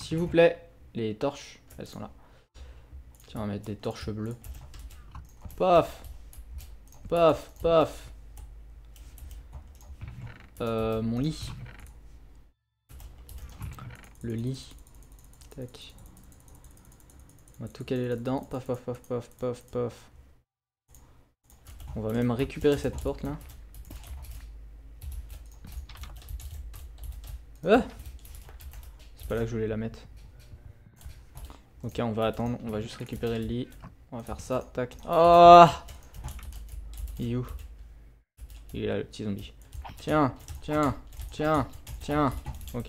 S'il vous plaît. Les torches, elles sont là. Tiens, on va mettre des torches bleues. Paf. Paf, paf. Mon lit. Le lit. Tac. On va tout caler là-dedans. Paf, paf, paf, paf, paf, paf. On va même récupérer cette porte là. Ah, c'est pas là que je voulais la mettre. Ok, on va attendre. On va juste récupérer le lit. On va faire ça. Tac. Ah, il est où? Il est là, le petit zombie. Tiens, tiens, tiens, tiens. Ok.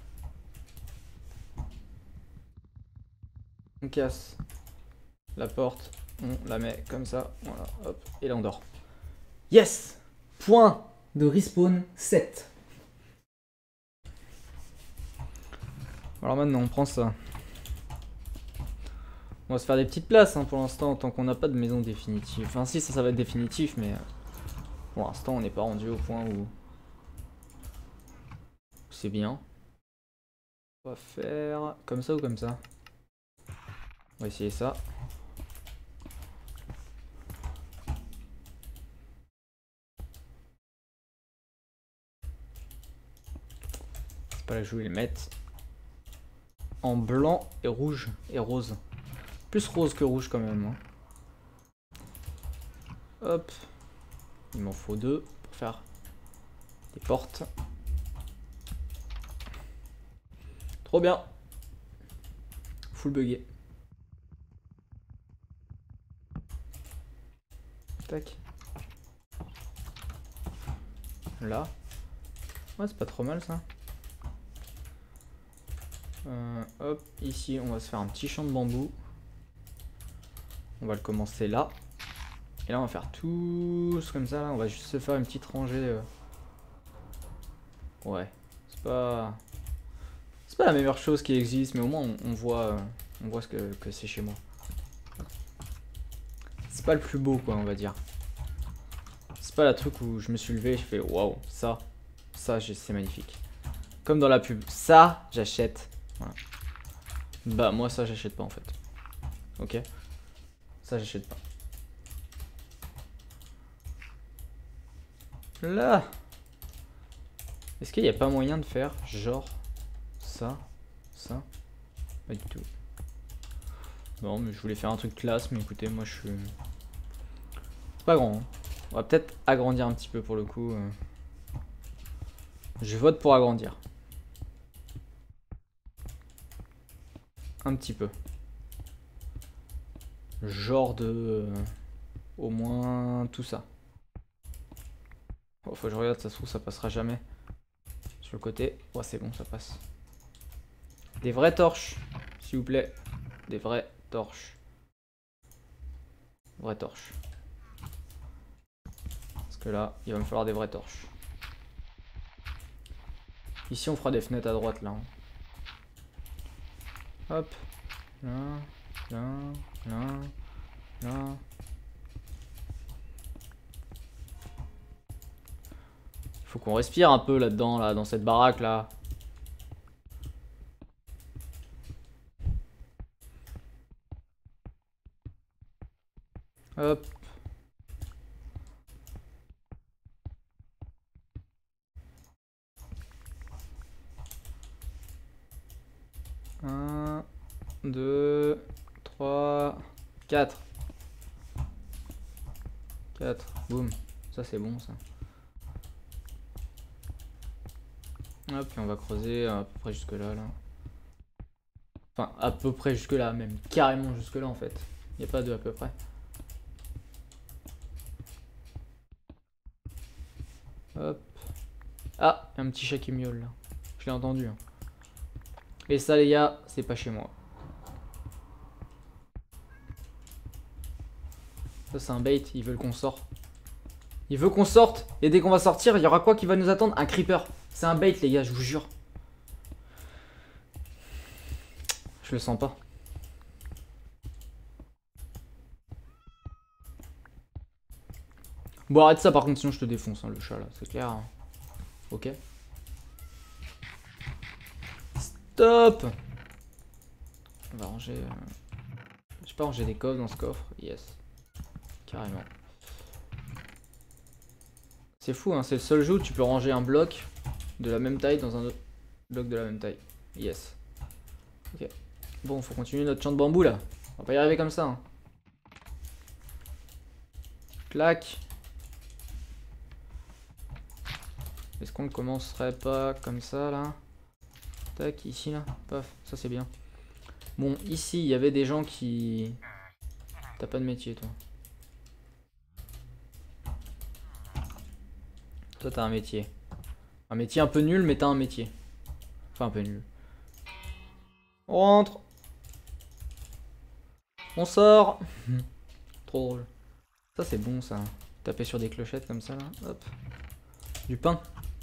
On casse la porte. On la met comme ça. Voilà, hop. Et là, on dort. Yes! Point de respawn 7. Alors maintenant, on prend ça. On va se faire des petites places hein, pour l'instant, tant qu'on n'a pas de maison définitive. Enfin, si, ça va être définitif, mais pour l'instant, on n'est pas rendu au point où c'est bien. On va faire comme ça ou comme ça. On va essayer ça. C'est pas là que je voulais le mettre. En blanc et rouge et rose. Plus rose que rouge quand même. Hein. Hop. Il m'en faut 2 pour faire des portes. Trop bien. Full buggé. Tac. Là. Ouais, c'est pas trop mal ça. Hop, ici on va se faire un petit champ de bambou. On va le commencer là. Et là on va faire tous comme ça là. On va juste se faire une petite rangée. Ouais, c'est pas la meilleure chose qui existe, mais au moins on voit ce que c'est chez moi. C'est pas le plus beau quoi, on va dire. C'est pas la truc où je me suis levé et je fais waouh, ça c'est magnifique. Comme dans la pub, ça j'achète. Voilà. Bah moi ça j'achète pas en fait. Ok. Ça j'achète pas. Là. Est-ce qu'il n'y a pas moyen de faire genre ça, ça? Pas du tout. Non mais je voulais faire un truc classe, mais écoutez moi je suis... C'est pas grand. Hein. On va peut-être agrandir un petit peu pour le coup. Je vote pour agrandir. Un petit peu. Genre de... au moins tout ça. Oh, faut que je regarde, ça se trouve ça passera jamais. Sur le côté. Oh c'est bon, ça passe. Des vraies torches, s'il vous plaît. Des vraies torches. Vraies torches. Parce que là, il va me falloir des vraies torches. Ici, on fera des fenêtres à droite, là. Hop. Là, là, là, là. Il faut qu'on respire un peu là-dedans, là, dans cette baraque, là. Hop. Un, 2, 3, 4. 4. Boum. Ça, c'est bon, ça. Hop, et on va creuser à peu près jusque là, là. Enfin, à peu près jusque là, même carrément jusque là, en fait. Il n'y a pas de à peu près. Hop. Ah, un petit chat qui miaule là. Je l'ai entendu. Hein. Et ça, les gars, c'est pas chez moi. Ça, c'est un bait. Ils veulent qu'on sorte. Il veut qu'on sorte. Et dès qu'on va sortir, il y aura quoi qui va nous attendre? Un creeper. C'est un bait, les gars, je vous jure. Je le sens pas. Bon, arrête ça par contre, sinon je te défonce, hein, le chat là, c'est clair. Hein. Ok. Stop. On va ranger... Je peux ranger des coffres dans ce coffre. Yes. Carrément. C'est fou, hein, c'est le seul jeu où tu peux ranger un bloc de la même taille dans un autre bloc de la même taille. Yes. Ok. Bon, faut continuer notre champ de bambou là. On va pas y arriver comme ça. Hein. Clac. Est-ce qu'on ne commencerait pas comme ça là? Tac, ici là. Paf, ça c'est bien. Bon, ici, il y avait des gens qui... T'as pas de métier toi. Toi t'as un métier. Un métier un peu nul, mais t'as un métier. Enfin un peu nul. On rentre. On sort. Trop drôle. Ça c'est bon ça. Taper sur des clochettes comme ça là. Hop. Du pain.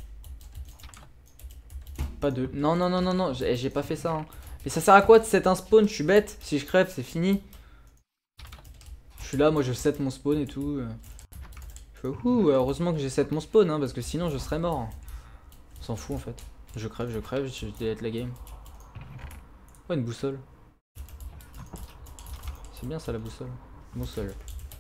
Pas de... Non, non, non, non, non. J'ai pas fait ça. Hein. Mais ça sert à quoi de set un spawn? Je suis bête. Si je crève, c'est fini. Je suis là, moi je set mon spawn et tout. Je fais ouh, heureusement que j'ai set mon spawn, hein, parce que sinon je serais mort. On s'en fout en fait. Je crève, je delete la game. Oh, une boussole. C'est bien ça la boussole. Boussole.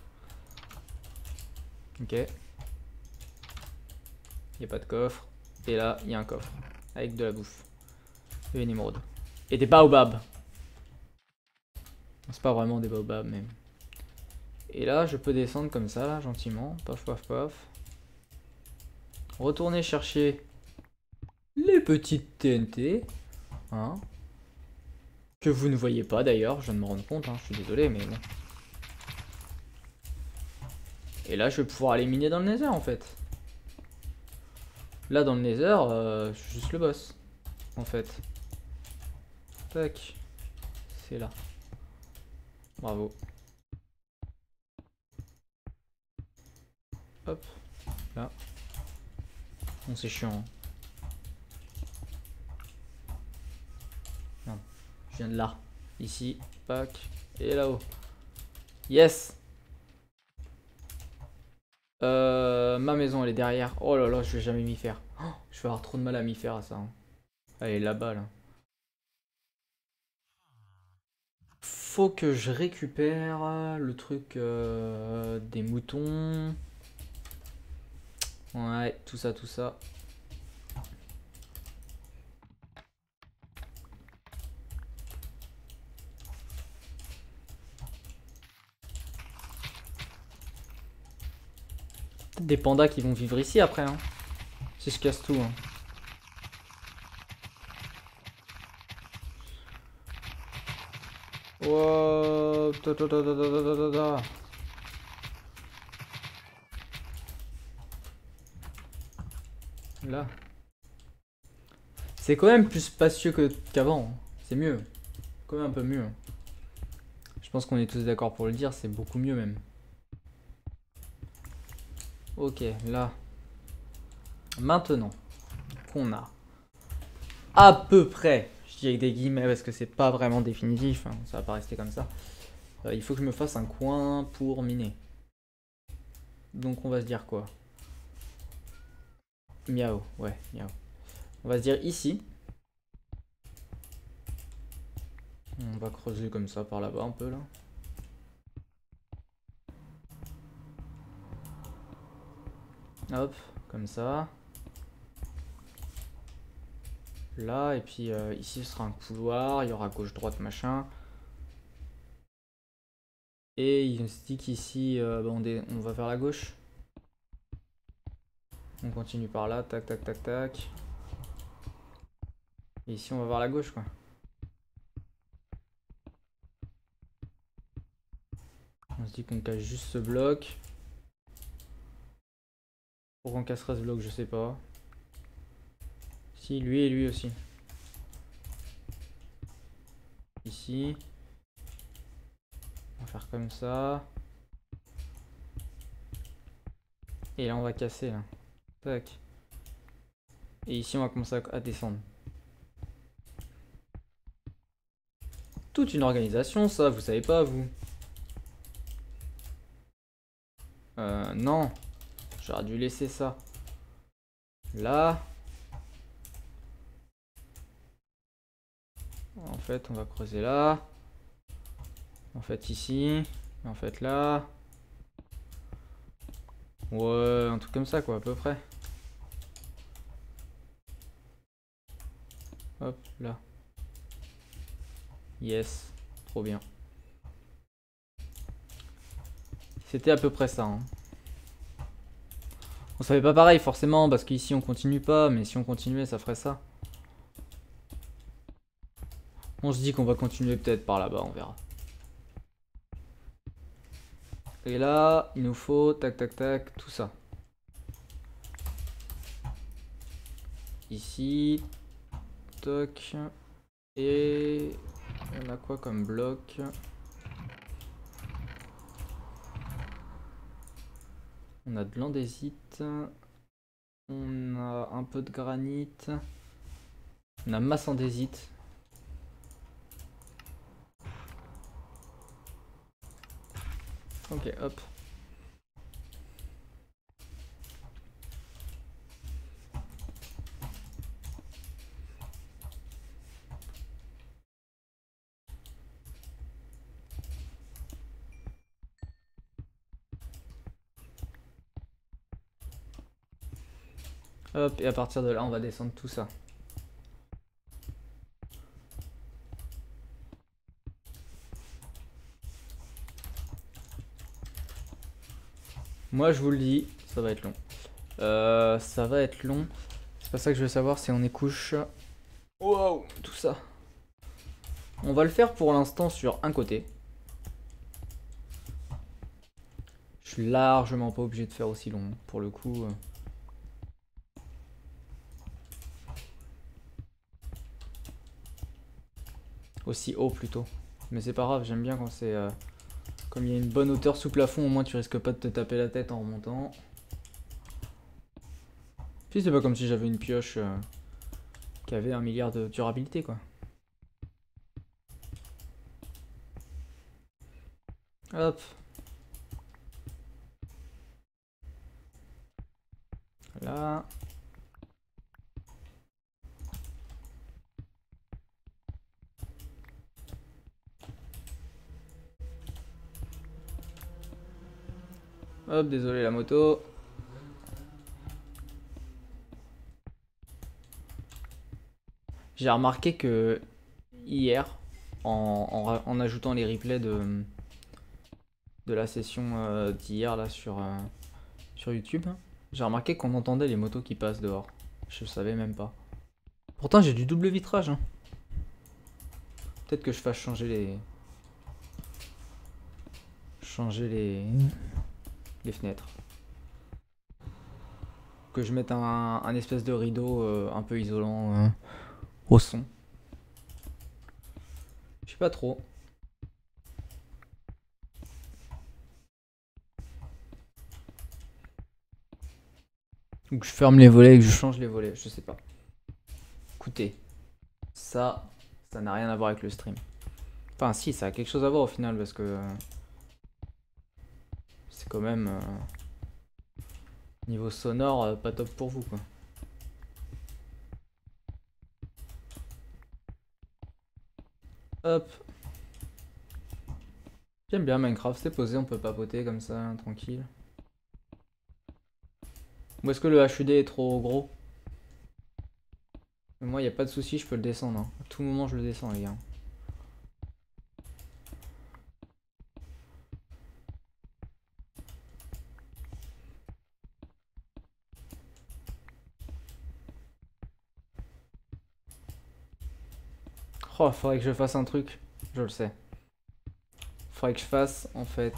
Ok. Il n'y a pas de coffre. Et là, il y a un coffre. Avec de la bouffe. Et une émeraude. Et des baobabs. C'est pas vraiment des baobabs, mais... Et là, je peux descendre comme ça, là, gentiment. Paf, paf, paf. Retourner chercher les petites TNT. Hein. Que vous ne voyez pas, d'ailleurs. Je viens de me rendre compte, hein. Je suis désolé, mais bon. Et là, je vais pouvoir aller miner dans le Nether, en fait. Là, dans le Nether, je suis juste le boss. En fait. Tac. C'est là. Bravo. Hop. Là. Bon, c'est chiant. Hein. Non. Je viens de là. Ici. Pack. Et là-haut. Yes. Ma maison, elle est derrière. Oh là là, je vais jamais m'y faire. Oh, je vais avoir trop de mal à m'y faire à ça. Hein. Elle est là-bas, là. Faut que je récupère le truc des moutons. Ouais, tout ça, tout ça. Peut-être des pandas qui vont vivre ici après. Hein. Si je casse tout. Hein. Wow. Là. C'est quand même plus spacieux qu'avant. Hein. C'est mieux. Quand même un peu mieux. Hein. Je pense qu'on est tous d'accord pour le dire, c'est beaucoup mieux même. Ok, là. Maintenant qu'on a à peu près, je dis avec des guillemets parce que c'est pas vraiment définitif, hein, ça va pas rester comme ça. Il faut que je me fasse un coin pour miner. Donc on va se dire quoi? Miao, ouais, miao. On va se dire ici. On va creuser comme ça par là-bas un peu là. Hop, comme ça. Là, et puis ici ce sera un couloir, il y aura gauche-droite machin. Et il se dit qu'ici, on va vers la gauche. On continue par là, tac, tac, tac, tac. Et ici on va vers la gauche quoi. On se dit qu'on cache juste ce bloc. Pourquoi on casserait ce bloc, je sais pas. Si, lui et lui aussi. Ici. On va faire comme ça. Et là on va casser là. Tac. Et ici on va commencer à descendre. Toute une organisation ça, vous savez pas vous. Non. J'aurais dû laisser ça. Là. En fait on va creuser là. En fait ici. En fait là. Ouais, un truc comme ça quoi, à peu près. Hop, là. Yes, trop bien. C'était à peu près ça. Hein. On savait pas pareil forcément, parce qu'ici on continue pas, mais si on continuait ça ferait ça. On se dit qu'on va continuer peut-être par là-bas, on verra. Et là, il nous faut, tac tac tac, tout ça. Ici, toc. Et on a quoi comme bloc? On a de l'andésite. On a un peu de granit. On a masse andésite. Ok, hop. Hop, et à partir de là, on va descendre tout ça. Moi, je vous le dis, ça va être long. Ça va être long. C'est pas ça que je veux savoir si on est couche. Wow, tout ça. On va le faire pour l'instant sur un côté. Je suis largement pas obligé de faire aussi long, pour le coup. Aussi haut plutôt. Mais c'est pas grave, j'aime bien quand c'est... comme il y a une bonne hauteur sous plafond, au moins tu risques pas de te taper la tête en remontant. Puis c'est pas comme si j'avais une pioche qui avait 1 milliard de durabilité quoi. Hop. Là. Hop, désolé la moto. J'ai remarqué que hier, en ajoutant les replays de la session d'hier là sur YouTube, j'ai remarqué qu'on entendait les motos qui passent dehors. Je savais même pas. Pourtant j'ai du double vitrage. Hein. Peut-être que je fasse changer les fenêtres. Que je mette un espèce de rideau un peu isolant au son. Je sais pas trop. Ou que je ferme les volets et que je change les volets, je sais pas. Écoutez, ça n'a rien à voir avec le stream. Enfin si, ça a quelque chose à voir au final parce que c'est quand même niveau sonore pas top pour vous quoi. Hop. J'aime bien Minecraft, c'est posé, on peut papoter comme ça, tranquille. Ou est-ce que le HUD est trop gros? Moi, il n'y a pas de souci, je peux le descendre. Hein. À tout moment, je le descends, les gars. Oh, faudrait que je fasse un truc. Je le sais. Faudrait que je fasse, en fait,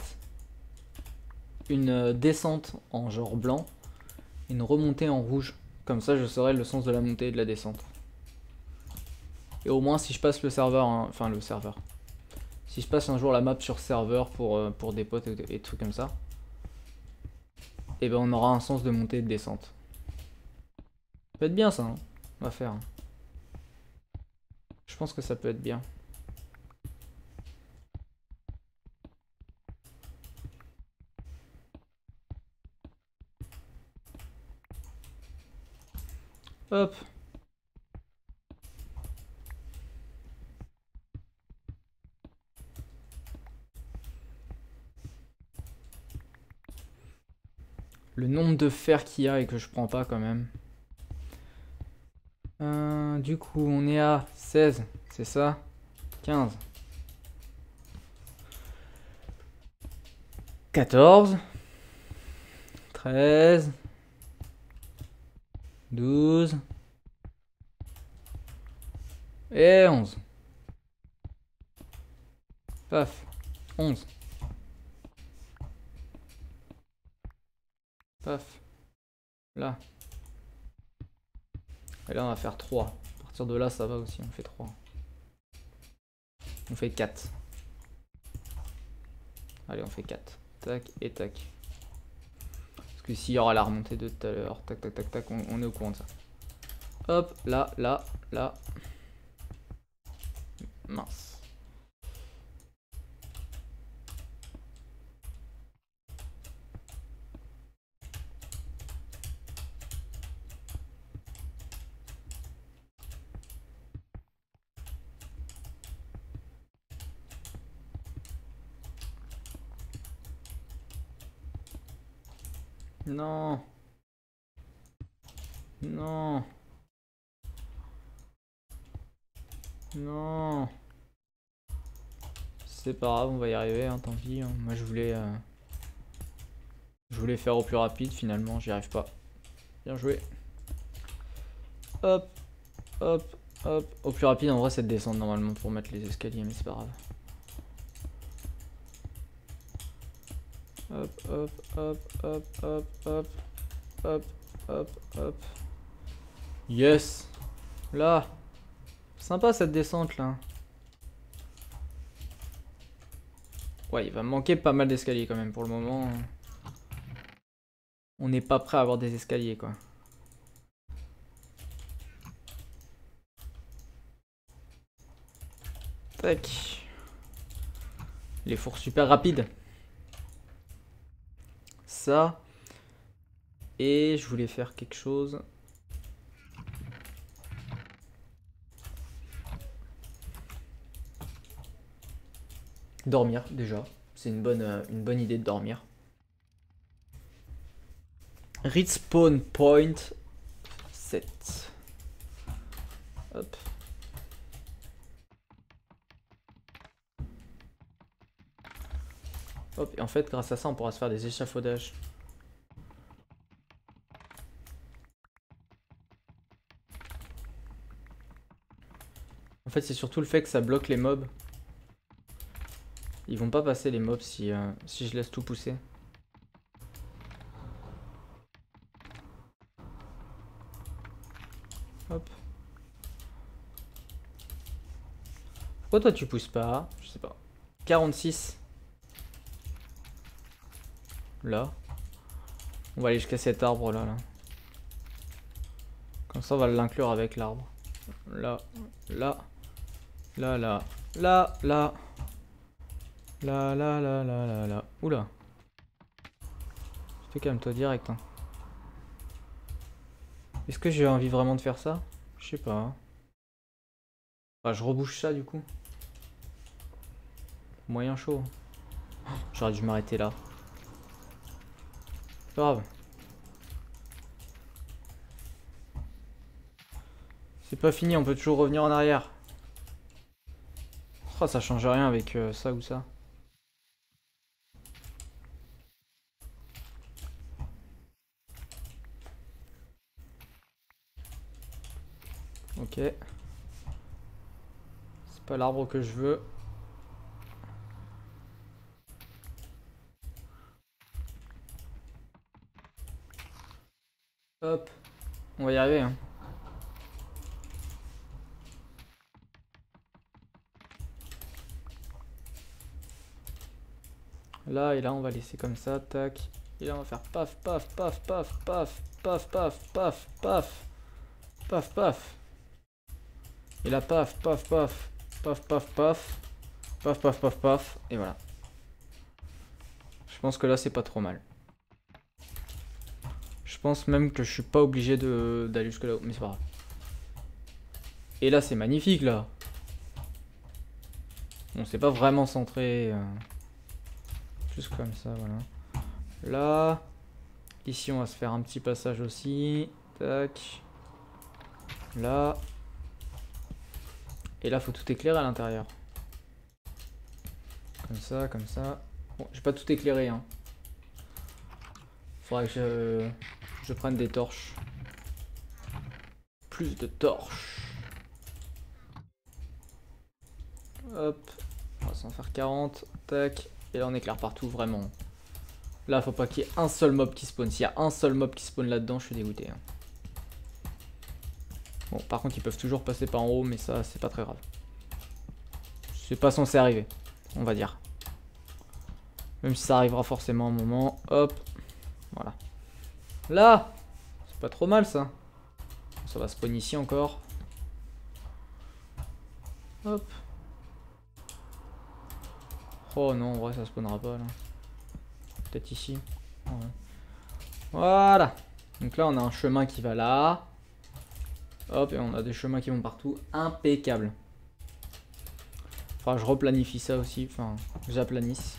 une descente en genre blanc, une remontée en rouge. Comme ça, je saurai le sens de la montée et de la descente. Et au moins, si je passe le serveur, hein, enfin le serveur. Si je passe un jour la map sur serveur pour des potes et trucs comme ça, et ben on aura un sens de montée et de descente. Ça peut être bien ça, hein. On va faire. Je pense que ça peut être bien. Hop. le nombre de fer qu'il y a et que je prends pas quand même. Du coup, on est à 16, c'est ça? 15. 14. 13. 12. Et 11. Paf. 11. Paf. Là. Et là, on va faire 3. À partir de là, ça va aussi, on fait 3. On fait 4. Allez, on fait 4. Tac et tac. Parce que s'il y aura la remontée de tout à l'heure, tac, tac, tac, tac, on est au courant de ça. Hop, là, là, là. Mince. Non. Non. Non. C'est pas grave, on va y arriver, hein, tant pis. Hein. Moi, je voulais faire au plus rapide, finalement, j'y arrive pas. Bien joué. Hop, hop, hop. Au plus rapide, en vrai, c'est de descendre normalement pour mettre les escaliers, mais c'est pas grave. Hop, hop, hop, hop, hop, hop, hop, hop, hop. Yes. Là. Sympa cette descente là. Ouais, il va me manquer pas mal d'escaliers quand même pour le moment. On n'est pas prêt à avoir des escaliers quoi. Tac. Les fours super rapides. Ça. Et je voulais faire quelque chose. Dormir déjà. C'est une bonne idée de dormir. Respawn point 7. Hop. Hop, et en fait, grâce à ça, on pourra se faire des échafaudages. En fait, c'est surtout le fait que ça bloque les mobs. Ils vont pas passer les mobs si je laisse tout pousser. Hop. Pourquoi toi tu pousses pas? Je sais pas. 46. Là. On va aller jusqu'à cet arbre là. Comme ça on va l'inclure avec l'arbre. Là. Là. Là, là. Là, là. Là, là, là, là, là, là. Oula. Fais calme-toi direct. Hein. Est-ce que j'ai envie vraiment de faire ça? Je sais pas. Hein. Enfin, je rebouche ça du coup. Moyen chaud. Oh, j'aurais dû m'arrêter là. C'est pas grave. C'est pas fini, on peut toujours revenir en arrière. Oh, ça change rien avec ça ou ça. Ok. C'est pas l'arbre que je veux. Hop. On va y arriver. Hein. Là et là, on va laisser comme ça. Tac. Et là, on va faire paf, paf, paf, paf, paf, paf, paf, paf, paf. Paf, paf. Et là, paf, paf, paf. Paf, paf, paf. Paf, paf, paf, paf. Et voilà. Je pense que là, c'est pas trop mal. Je pense même que je suis pas obligé d'aller jusque là-haut. Mais c'est pas grave. Et là, c'est magnifique, là. Bon, c'est pas vraiment centré. Juste comme ça, voilà. Là. Ici, on va se faire un petit passage aussi. Tac. Là. Et là, faut tout éclairer à l'intérieur. Comme ça, comme ça. Bon, j'ai pas tout éclairé, hein. Faudrait que je prenne des torches. Plus de torches. Hop. On va s'en faire 40. Tac. Et là, on éclaire partout, vraiment. Là, faut pas qu'il y ait un seul mob qui spawn. S'il y a un seul mob qui spawn là-dedans, je suis dégoûté. Hein. Bon, par contre, ils peuvent toujours passer par en haut, mais ça, c'est pas très grave. C'est pas censé arriver, on va dire. Même si ça arrivera forcément un moment. Hop. Voilà. Là! C'est pas trop mal, ça. Ça va spawn ici encore. Hop. Oh non, en vrai, ça spawnera pas, là. Peut-être ici. Ouais. Voilà. Donc là, on a un chemin qui va là. Hop, et on a des chemins qui vont partout. Impeccable. Enfin, je replanifie ça aussi. Enfin, j'aplanisse.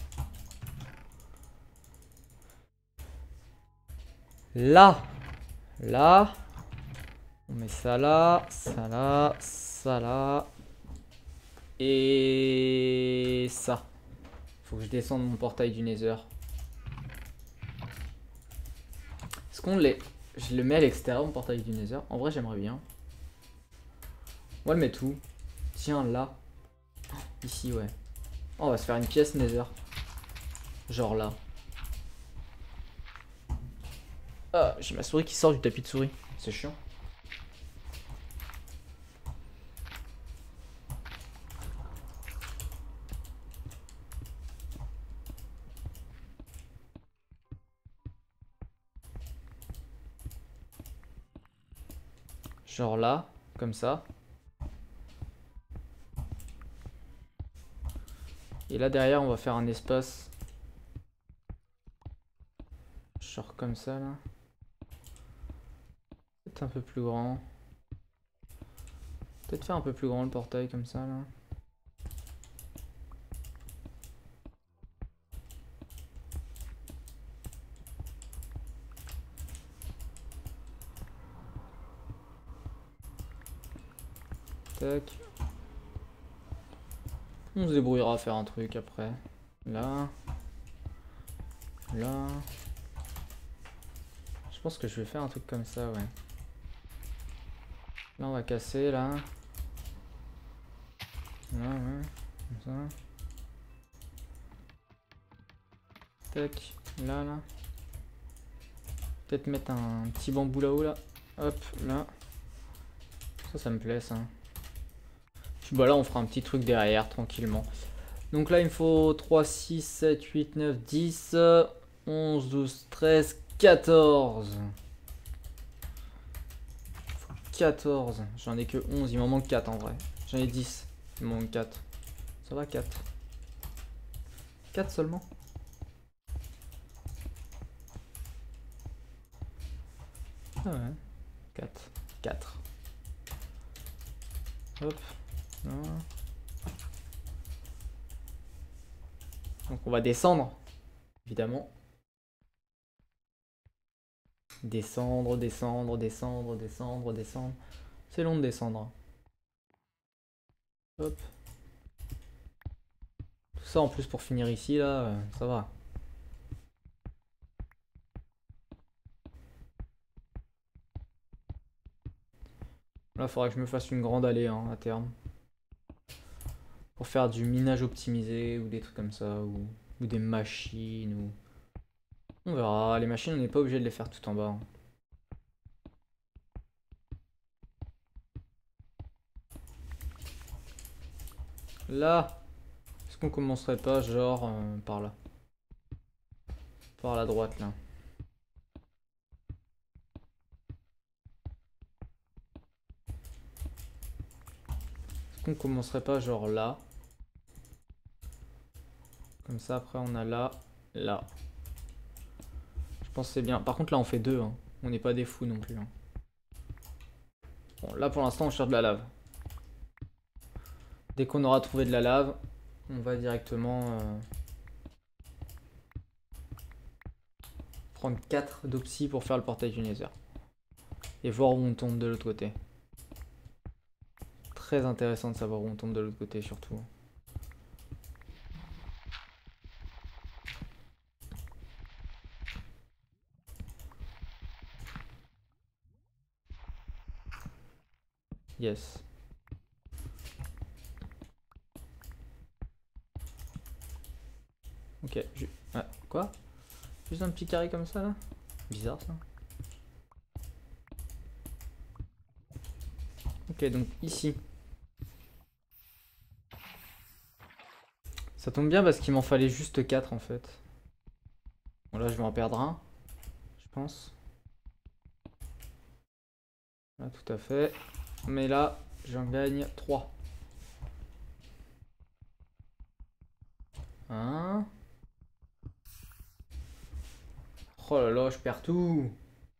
Là. Là. On met ça là. Ça là. Ça là. Et ça. Faut que je descende mon portail du Nether. Est-ce qu'on l'est? Je le mets à l'extérieur, mon portail du Nether. En vrai, j'aimerais bien. On va le mettre où? Tiens, là. Ici, ouais. Oh, on va se faire une pièce Nether. Genre là. Ah, j'ai ma souris qui sort du tapis de souris. C'est chiant. Genre là, comme ça. Et là derrière, on va faire un espace. Genre comme ça là. Peut-être un peu plus grand. Peut-être faire un peu plus grand le portail comme ça là. Tac. On se débrouillera à faire un truc après. Là. Là. Je pense que je vais faire un truc comme ça, ouais. Là, on va casser, là. Là, ouais. Comme ça. Tac. Là, là. Peut-être mettre un petit bambou là-haut, là. Hop, là. Ça me plaît, ça. Puis bah là, on fera un petit truc derrière, tranquillement. Donc là, il me faut 3, 6, 7, 8, 9, 10, 11, 12, 13, 14. 14. J'en ai que 11. Il m'en manque 4 en vrai. J'en ai 10. Il m'en manque 4. Ça va, 4. 4 seulement. Ah ouais. 4. 4. Hop. Là. Donc on va descendre. Évidemment. Descendre, descendre, descendre, descendre, descendre. C'est long de descendre. Hop. Tout ça en plus pour finir ici, là, ça va. Là, il faudra que je me fasse une grande allée hein, à terme. Pour faire du minage optimisé ou des trucs comme ça. Ou des machines. Ou... On verra. Les machines, on n'est pas obligé de les faire tout en bas. Hein. Là, est-ce qu'on commencerait pas genre par là? Par la droite là. Est-ce qu'on commencerait pas genre là? Comme ça après on a là, là. Je pense que c'est bien. Par contre là on fait deux. Hein. On n'est pas des fous non plus. Hein. Bon là pour l'instant on cherche de la lave. Dès qu'on aura trouvé de la lave, on va directement prendre 4 d'Opsy pour faire le portail du Nether. Et voir où on tombe de l'autre côté. Très intéressant de savoir où on tombe de l'autre côté surtout. Yes. Ok. Ah, quoi? Juste un petit carré comme ça là? Bizarre ça. Ok, donc ici. Ça tombe bien parce qu'il m'en fallait juste 4 en fait. Bon là je vais en perdre un. Je pense. Là tout à fait. Mais là j'en gagne 3. 1. Oh là là, je perds tout.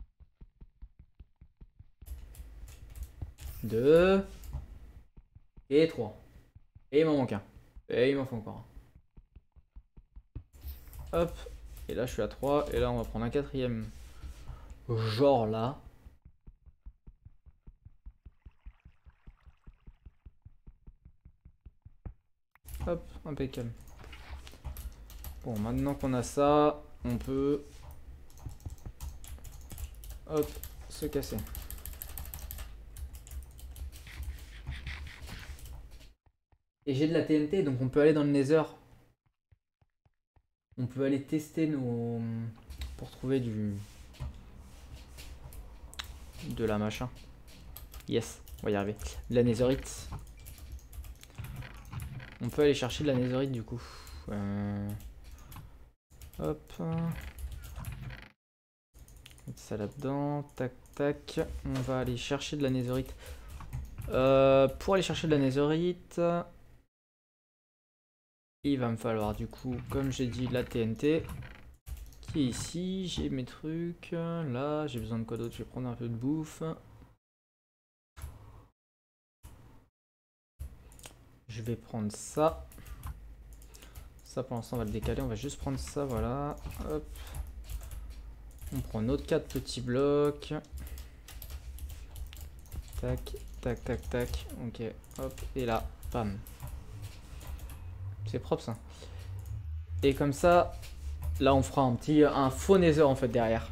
2. Et 3. Et il m'en manque un. Et il m'en faut encore un. Hop. Et là je suis à 3. Et là on va prendre un quatrième. Genre là. Hop, impeccable. Bon, maintenant qu'on a ça, on peut... Hop, se casser. Et j'ai de la TNT, donc on peut aller dans le Nether. On peut aller tester nos... pour trouver de la machin. Yes, on va y arriver. De la Netherite. On peut aller chercher de la Netherite du coup. Hop. Mettre ça là-dedans. Tac, tac. On va aller chercher de la Netherite. Pour aller chercher de la Netherite... Il va me falloir du coup, comme j'ai dit, la TNT qui est ici. J'ai mes trucs. Là, j'ai besoin de quoi d'autre? Je vais prendre un peu de bouffe. Je vais prendre ça. Ça pour l'instant on va le décaler. On va juste prendre ça, voilà. Hop. On prend notre 4 petits blocs. Tac, tac, tac, tac. Ok, hop. Et là, pam. C'est propre ça. Et comme ça, là on fera un faux nether en fait derrière.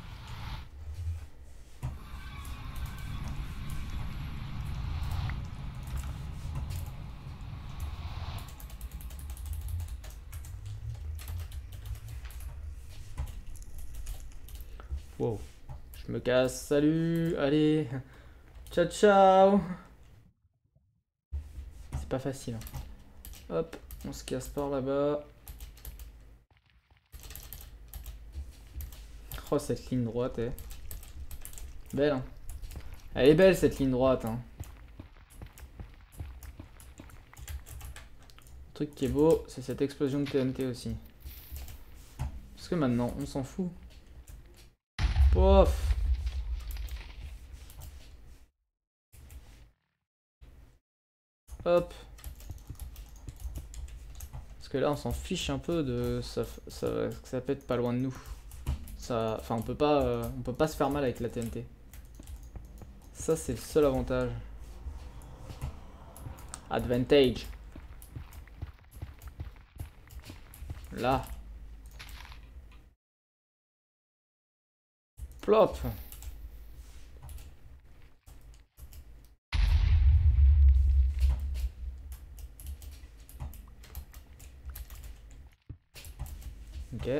Wow. Je me casse, salut, allez. Ciao ciao. C'est pas facile. Hop, on se casse par là-bas. Oh cette ligne droite est belle hein. Elle est belle cette ligne droite hein. Le truc qui est beau c'est cette explosion de TNT aussi. Parce que maintenant on s'en fout. Pof. Hop. Parce que là on s'en fiche un peu de ça pète pas loin de nous. Enfin on peut pas se faire mal avec la TNT. Ça c'est le seul avantage. Advantage. Là. Plop. Ok.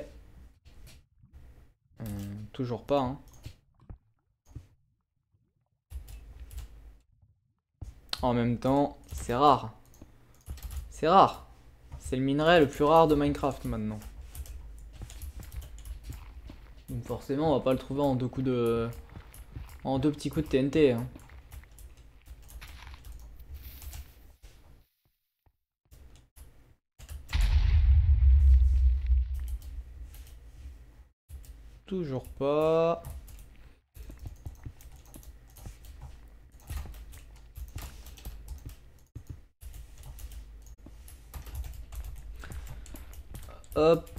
Toujours pas hein. En même temps, c'est rare. C'est rare. C'est le minerai le plus rare de Minecraft maintenant. Donc forcément, on va pas le trouver en deux coups de... en deux petits coups de TNT. Hein. Toujours pas. Hop.